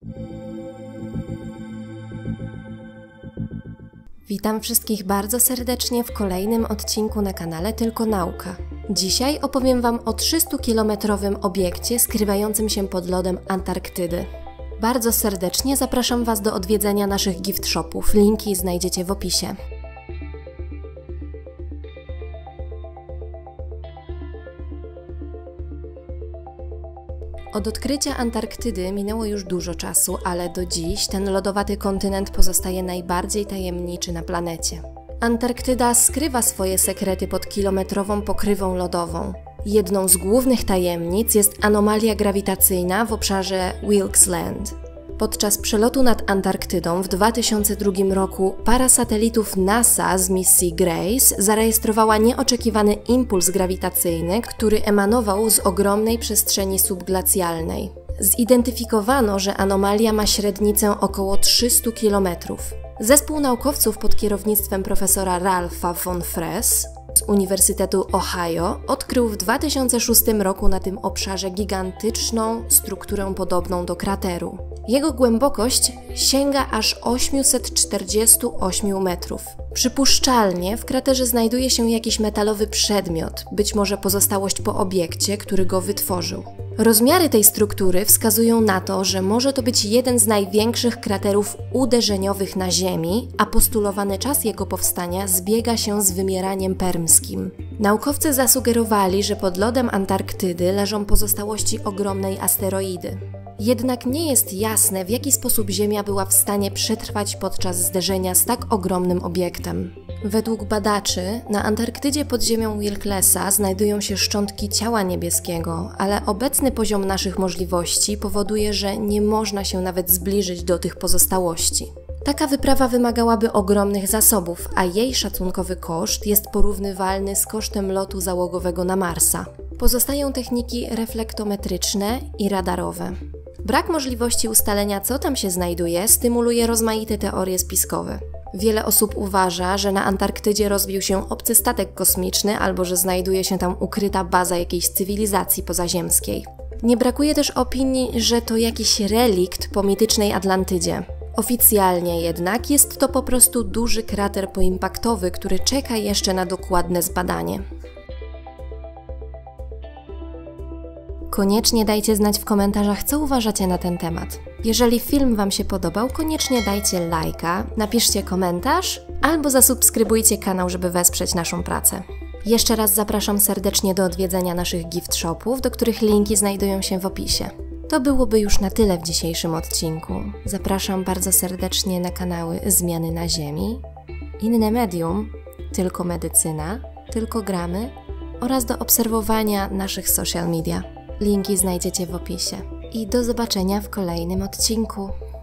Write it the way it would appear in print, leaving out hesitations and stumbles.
Witam wszystkich bardzo serdecznie w kolejnym odcinku na kanale Tylko Nauka. Dzisiaj opowiem Wam o 300-kilometrowym obiekcie skrywającym się pod lodem Antarktydy. Bardzo serdecznie zapraszam Was do odwiedzenia naszych gift shopów. Linki znajdziecie w opisie. Od odkrycia Antarktydy minęło już dużo czasu, ale do dziś ten lodowaty kontynent pozostaje najbardziej tajemniczy na planecie. Antarktyda skrywa swoje sekrety pod kilometrową pokrywą lodową. Jedną z głównych tajemnic jest anomalia grawitacyjna w obszarze Wilkes Land. Podczas przelotu nad Antarktydą w 2002 roku para satelitów NASA z misji Grace zarejestrowała nieoczekiwany impuls grawitacyjny, który emanował z ogromnej przestrzeni subglacjalnej. Zidentyfikowano, że anomalia ma średnicę około 300 km. Zespół naukowców pod kierownictwem profesora Ralpha von Friess z Uniwersytetu Ohio odkrył w 2006 roku na tym obszarze gigantyczną strukturę podobną do krateru. Jego głębokość sięga aż 848 metrów. Przypuszczalnie w kraterze znajduje się jakiś metalowy przedmiot, być może pozostałość po obiekcie, który go wytworzył. Rozmiary tej struktury wskazują na to, że może to być jeden z największych kraterów uderzeniowych na Ziemi, a postulowany czas jego powstania zbiega się z wymieraniem permskim. Naukowcy zasugerowali, że pod lodem Antarktydy leżą pozostałości ogromnej asteroidy. Jednak nie jest jasne, w jaki sposób Ziemia była w stanie przetrwać podczas zderzenia z tak ogromnym obiektem. Według badaczy na Antarktydzie pod ziemią Wilkesa znajdują się szczątki ciała niebieskiego, ale obecny poziom naszych możliwości powoduje, że nie można się nawet zbliżyć do tych pozostałości. Taka wyprawa wymagałaby ogromnych zasobów, a jej szacunkowy koszt jest porównywalny z kosztem lotu załogowego na Marsa. Pozostają techniki reflektometryczne i radarowe. Brak możliwości ustalenia, co tam się znajduje, stymuluje rozmaite teorie spiskowe. Wiele osób uważa, że na Antarktydzie rozbił się obcy statek kosmiczny albo że znajduje się tam ukryta baza jakiejś cywilizacji pozaziemskiej. Nie brakuje też opinii, że to jakiś relikt po mitycznej Atlantydzie. Oficjalnie jednak jest to po prostu duży krater poimpaktowy, który czeka jeszcze na dokładne zbadanie. Koniecznie dajcie znać w komentarzach, co uważacie na ten temat. Jeżeli film Wam się podobał, koniecznie dajcie lajka, napiszcie komentarz albo zasubskrybujcie kanał, żeby wesprzeć naszą pracę. Jeszcze raz zapraszam serdecznie do odwiedzenia naszych gift shopów, do których linki znajdują się w opisie. To byłoby już na tyle w dzisiejszym odcinku. Zapraszam bardzo serdecznie na kanały Zmiany na Ziemi, Inne Medium, Tylko Medycyna, Tylko Gramy oraz do obserwowania naszych social media. Linki znajdziecie w opisie. I do zobaczenia w kolejnym odcinku.